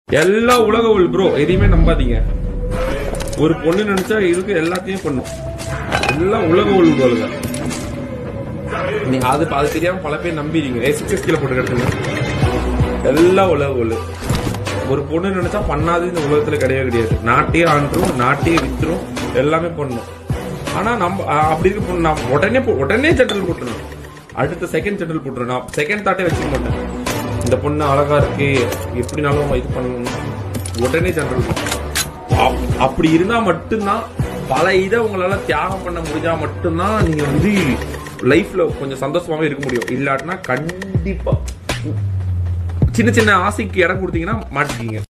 எல்லா உலக உள் ப்ரோ, எதையுமே நம்பாதீங்க. ஒரு பொண்ணு நினைச்சா இருக்கு எல்லாத்தையும் பண்ணும். எல்லாம் உலக உள் போலுங்க. நீங்க அது தெரியாம பல பேர் நம்பிடுங்க. சிக்ஸஸ் கீழே போட்டு கிடக்குங்க. எல்லாம் உலக உள். ஒரு பொண்ணு நினைச்சா பண்ணாது இந்த உலகத்துல கிடையாது. நாட்டையே ஆண்டுரும், நாட்டையே வித்துரும், எல்லாமே பண்ணும். ஆனா நம்ம அப்படி இருக்க நான் உடனே ஜென்ரல் போட்டுருணும். அடுத்த செகண்ட் ஜென்ரல் போட்டுருணும். நான் செகண்ட் தாட்டே வச்சுக்க மாட்டேன். இந்த பொண்ணு அழகா இருக்கு, எப்படினாலும் இது பண்ணணும், உடனே ஜென்ரல். அப்படி இருந்தா மட்டும்தான் பல இதை உங்களால தியாகம் பண்ண முடிஞ்சா மட்டும்தான் நீங்க வந்து லைஃப்ல கொஞ்சம் சந்தோஷமாவே இருக்க முடியும். இல்லாட்டினா கண்டிப்பா சின்ன சின்ன ஆசைக்கு இடம் கொடுத்தீங்கன்னா மாட்டிக்கிங்க.